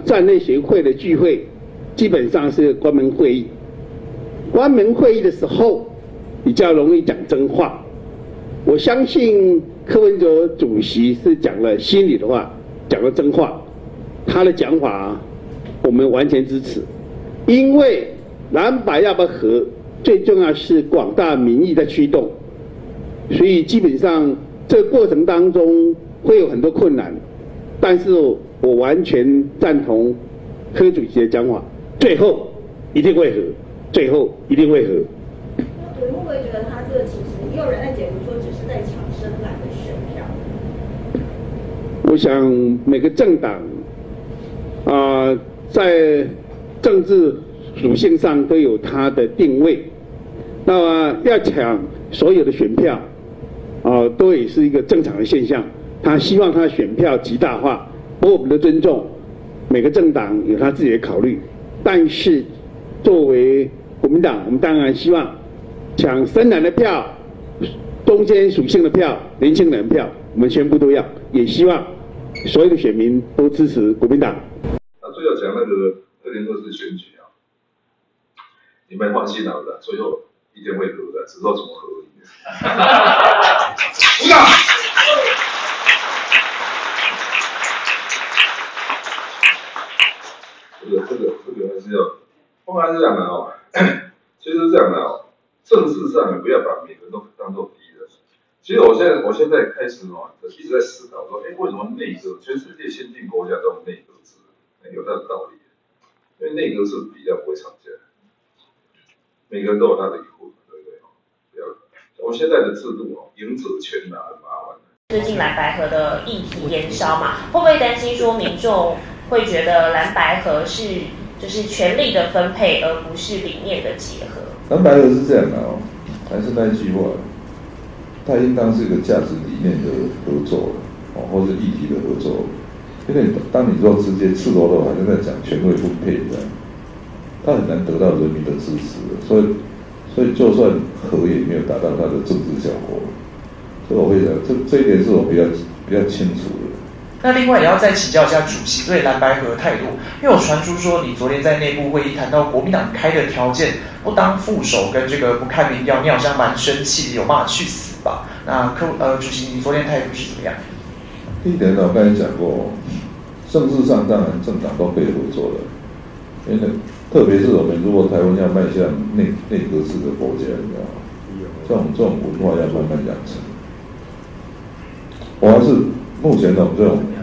站内协会的聚会，基本上是关门会议。关门会议的时候，比较容易讲真话。我相信柯文哲主席是讲了心里的话，讲了真话。他的讲法，我们完全支持，因为蓝白要不要合，最重要是广大民意的驱动，所以基本上这个过程当中会有很多困难，但是我完全赞同柯主席的讲法，最后一定会合，最后一定会合。 对，会不会觉得他这个其实也有人在解读说，只是在抢深蓝的选票？ 我想每个政党在政治属性上都有它的定位，那么要抢所有的选票，都也是一个正常的现象。他希望他的选票极大化，不过我们的尊重，每个政党有他自己的考虑。但是作为国民党，我们当然希望抢深蓝的票、中间属性的票、年轻人的票，我们全部都要，也希望所有的选民都支持国民党。 最后讲那个联合式选举啊，你们放心好了，最后一定会合的，只知道怎么合而已。鼓掌。这个还是要，当然是这样的哦。其实是这样的哦，政治上不要把每个人都当做敌人。其实我现在开始一直在思考说，为什么内阁全世界先进国家都有内阁制？有它的道理，因为内阁制比较不会吵架，每个人都有他的一户，对不对？不要，我们现在的制度赢者全拿，很麻烦。 最近蓝白合的议题延烧嘛，会不会担心说民众会觉得蓝白合是就是权力的分配，而不是理念的结合？ 蓝白合是这样的还是那一句话，它应当是一个价值理念的合作或者议题的合作。因为当你说直接赤裸裸好像在讲权位分配这样，他很难得到人民的支持，所以就算合也没有达到他的政治效果。所以我会讲，这一点是我比较清楚的。 那另外也要再请教一下主席对蓝白合的态度，因为我传出说你昨天在内部会议谈到国民党开的条件不当副手跟这个不看民调，你好像蛮生气，有办法去死吧？那主席你昨天态度是怎么样？ 第一点呢，我刚才讲过，政治上当然政党都可以合作的，因为特别是我们如果台湾要迈向内阁制的国家，你知道吗？这种文化要慢慢养成。我还是目前我们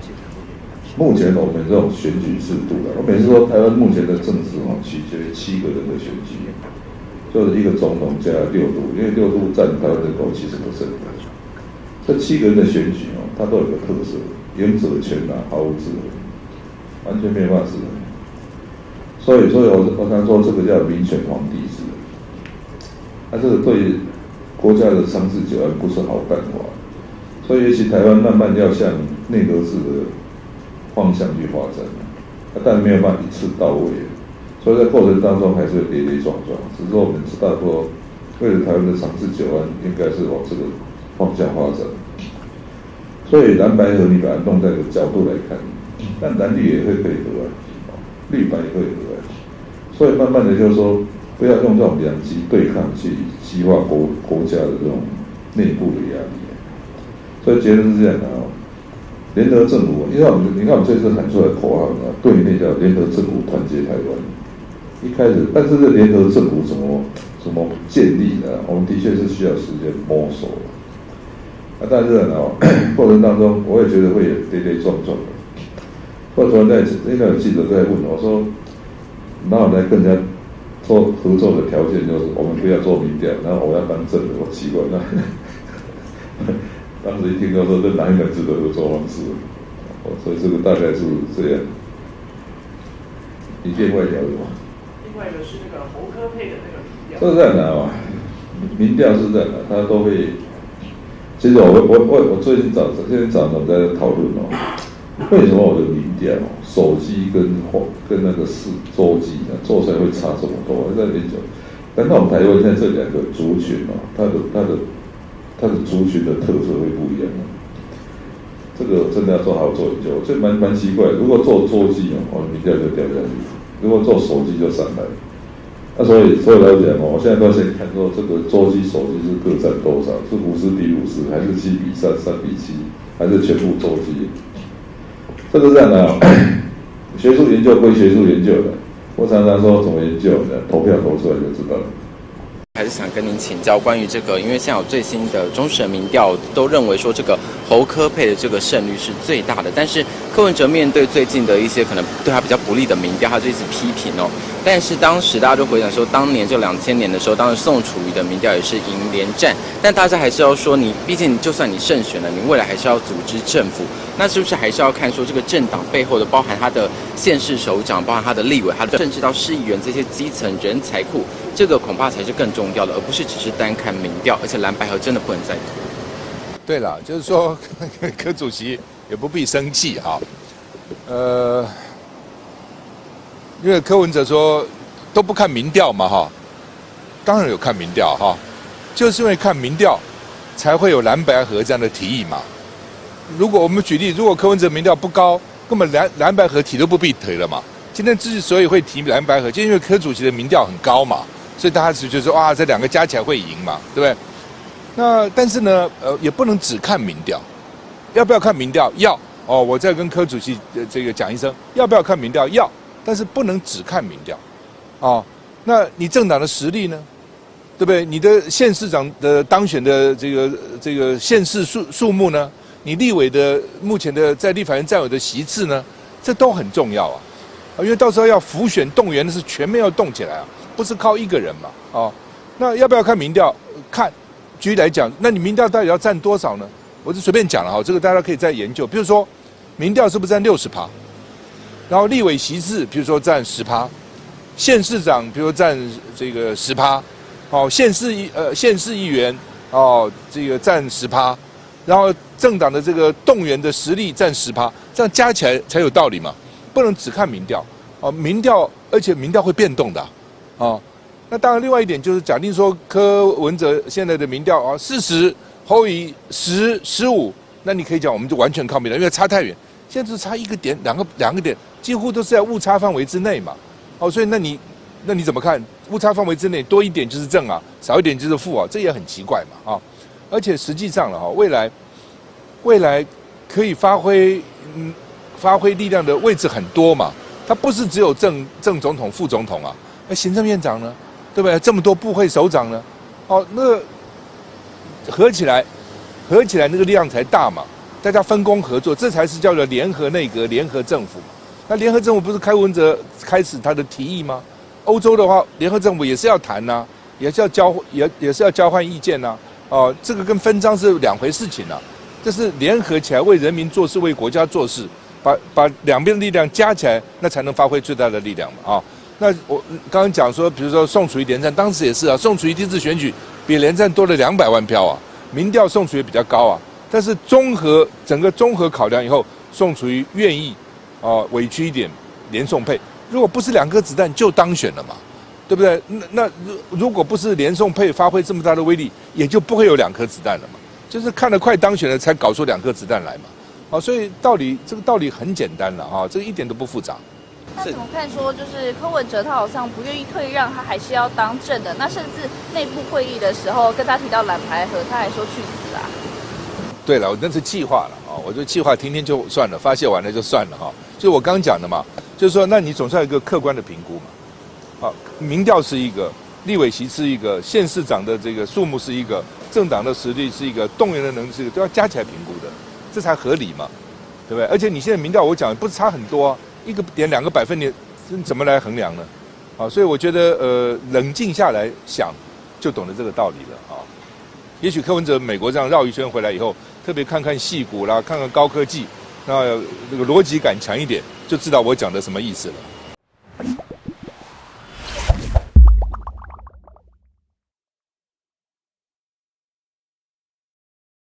这种选举制度我每次说台湾目前的政治取决于7个人的选举，就是一个总统加6都，因为6都占台湾人口70%。这7个人的选举它都有个特色，赢者全拿，毫无制衡，完全没有办法制衡。所以我常说这个叫民选皇帝制，这个对国家的长治久安不是好办法。所以也许台湾慢慢要向内阁制的方向去发展，但没有办法一次到位，所以在过程当中还是会跌跌撞撞。只是说我们知道说，为了台湾的长治久安，应该是往这个方向发展。所以蓝白合你把它弄在个角度来看，但蓝绿也会配合绿白也会合所以慢慢的就是说，不要用这种两极对抗去激化国家的这种内部的压力。所以结论是这样的联合政府，因为你看我们这次喊出来的口号对内叫联合政府团结台湾。一开始，但是这联合政府怎么建立呢？我们的确是需要时间摸索的。但是过程当中我也觉得会有跌跌撞撞的。或者昨天应该有记者在问我说，那我来跟人家做合作的条件就是我们不要做民调，然后我要当正的，我奇怪那。当时一听到说这哪一个值得合作方式，所以这个大概是这样。你另外一条有吗？ 另外一个是那个侯科配的那个民调。 是这样的民调是这样的，他都会。其实我最近早上我在讨论为什么我的民调手机跟那个周机做出来会差这么多？我在研究，难道我们台湾现在这2个族群它的族群的特色会不一样吗？这个真的要好好做研究，这蛮奇怪的。如果做周记你调就掉下去，如果做手机就上来。那所以来讲我现在都先看说这个洲际手机是各占多少，是50比50，还是7比3、3比7，还是全部洲际？这个这样的学术研究归学术研究的，我常常说怎么研究的，投票投出来就知道了。 还是想跟您请教关于这个，因为现在有最新的中时民调都认为说这个侯柯配的这个胜率是最大的，但是柯文哲面对最近的一些可能对他比较不利的民调，他就一直批评哦。但是当时大家就回想说，当年就2000年的时候，当时宋楚瑜的民调也是赢连战，但大家还是要说你，毕竟就算你胜选了，你未来还是要组织政府，那是不是还是要看说这个政党背后的，包含他的县市首长，包含他的立委，他的甚至到市议员这些基层人才库，这个恐怕才是更重要的，而不是只是单看民调，而且蓝白合真的不能再拖。 对了，就是说柯主席也不必生气哈，因为柯文哲说都不看民调嘛哈，当然有看民调哈，就是因为看民调才会有蓝白合这样的提议嘛。如果我们举例，如果柯文哲民调不高，根本蓝白合提都不必提了嘛。今天之所以会提蓝白合，就因为柯主席的民调很高嘛，所以大家只觉得说哇，这两个加起来会赢嘛，对不对？那但是呢，也不能只看民调，要不要看民调？要哦，我再跟柯主席这个讲一声，要不要看民调？要，但是不能只看民调，哦，那你政党的实力呢？对不对？你的县市长的当选的这个县市数目呢？你立委的目前的在立法院占有的席次呢？这都很重要啊，因为到时候要辅选动员的是全面要动起来啊，不是靠一个人嘛，哦，那要不要看民调？看。举例来讲，那你民调到底要占多少呢？我就随便讲了哈，这个大家可以再研究。比如说，民调是不是占60%？然后立委席次，比如说占10%，县市长比如说占这个10%，哦，县市议员哦这个占10%，然后政党的这个动员的实力占10%，这样加起来才有道理嘛，不能只看民调哦，而且民调会变动的哦。那当然，另外一点就是假定说柯文哲现在的民调啊40，侯友10、15，那你可以讲我们就完全靠民调，因为差太远。现在只差1个点、两个点，几乎都是在误差范围之内嘛。哦，所以那你怎么看？误差范围之内多一点就是正啊，少一点就是负啊，这也很奇怪嘛啊。而且实际上了哈，未来可以发挥力量的位置很多嘛，它不是只有正总统、副总统啊，那行政院长呢？对不对？这么多部会首长呢，哦，那合起来那个力量才大嘛，大家分工合作，这才是叫做联合内阁、联合政府嘛。那联合政府不是柯文哲开始他的提议吗？欧洲的话，联合政府也是要谈呐，也是要交换意见呐。哦，这个跟分赃是两回事情啊，这是联合起来为人民做事、为国家做事，把两边的力量加起来，那才能发挥最大的力量嘛啊。那我刚刚讲说，比如说宋楚瑜连战，当时也是啊，宋楚瑜第一次选举比连战多了200万票啊，民调宋楚瑜比较高啊，但是整个综合考量以后，宋楚瑜愿意委屈一点连宋配，如果不是2颗子弹就当选了嘛，对不对？那如果不是连宋配发挥这么大的威力，也就不会有2颗子弹了嘛，就是看得快当选了才搞出2颗子弹来嘛，所以这个道理很简单了啊，这个一点都不复杂。 那怎么看说，就是柯文哲他好像不愿意退让，他还是要当正的。那甚至内部会议的时候跟他提到蓝白合，他还说去死啊。 对了，那是气话了啊，我觉得气话听听就算了，发泄完了就算了哈。就我刚讲的嘛，就是说，那你总是要有一个客观的评估嘛。啊，民调是一个，立委席是一个，县市长的这个数目是一个，政党的实力是一个，动员的能力是一个，都要加起来评估的，这才合理嘛，对不对？而且你现在民调我讲不是差很多啊。1个点2个百分点，怎么来衡量呢？啊，所以我觉得冷静下来想，就懂得这个道理了啊。也许柯文哲美国这样绕一圈回来以后，特别看看矽谷啦，看看高科技，那这个逻辑感强一点，就知道我讲的什么意思了。